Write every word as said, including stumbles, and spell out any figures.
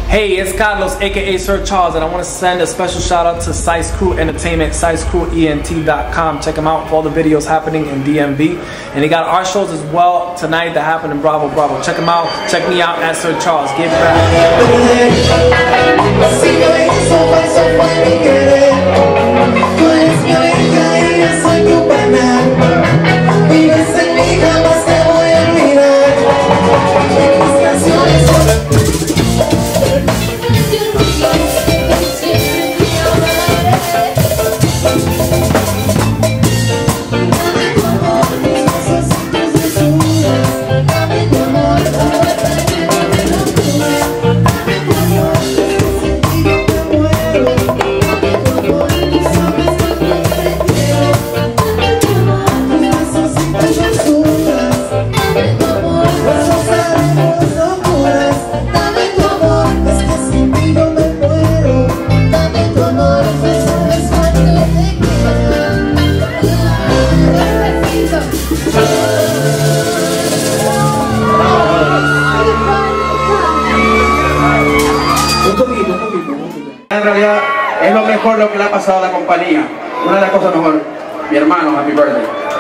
Hey, it's Carlos, aka Sir Charles, and I want to send a special shout out to C O C Crew Entertainment, C O C Crew E N T dot com. Check them out for all the videos happening in D M V. And they got our shows as well tonight that happen in Bravo Bravo. Check them out. Check me out at Sir Charles. Give back. En realidad es lo mejor lo que le ha pasado a la compañía. Una de las cosas mejor, mi hermano, happy birthday.